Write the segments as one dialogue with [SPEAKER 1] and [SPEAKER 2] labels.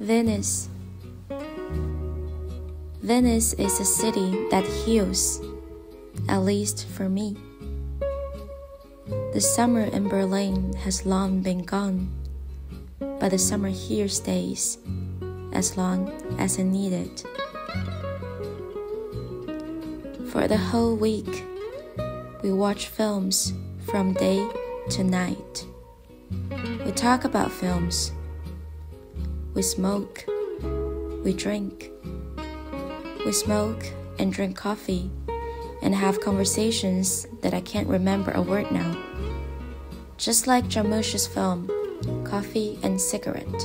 [SPEAKER 1] Venice. Venice is a city that heals, at least for me. The summer in Berlin has long been gone, but the summer here stays as long as I need it. For the whole week, we watch films from day to night. We talk about films. We smoke. We drink. We smoke and drink coffee and have conversations that I can't remember a word now. Just like Jarmusch's film, Coffee and Cigarette.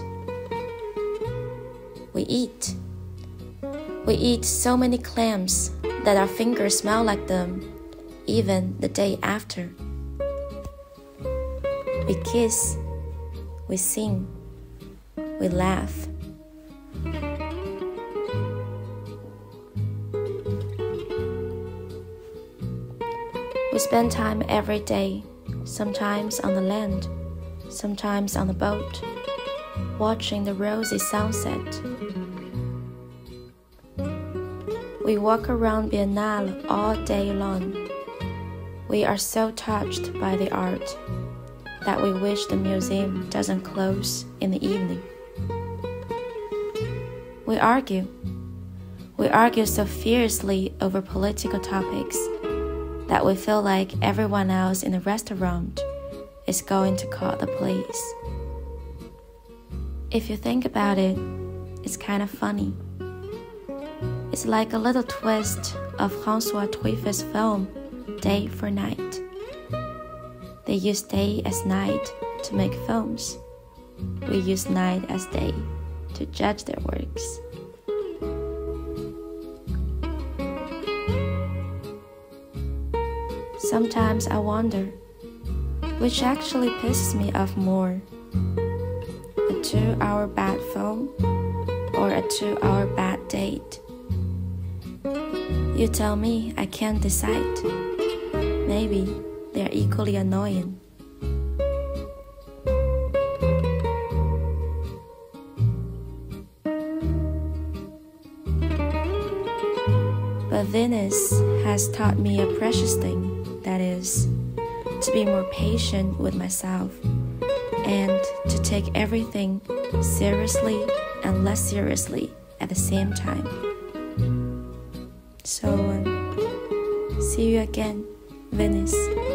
[SPEAKER 1] We eat. We eat so many clams that our fingers smell like them, even the day after. We kiss. We sing. We laugh. We spend time every day, sometimes on the land, sometimes on the boat, watching the rosy sunset. We walk around Biennale all day long. We are so touched by the art that we wish the museum doesn't close in the evening. We argue. We argue so fiercely over political topics that we feel like everyone else in the restaurant is going to call the police. If you think about it, it's kind of funny. It's like a little twist of François Truffaut's film, Day for Night. They use day as night to make films. We use night as day to judge their works. Sometimes I wonder, which actually pisses me off more, a 2-hour bad film or a 2-hour bad date? You tell me I can't decide. Maybe they are equally annoying. But Venice has taught me a precious thing. That is, to be more patient with myself and to take everything seriously and less seriously at the same time. So, see you again, Venice.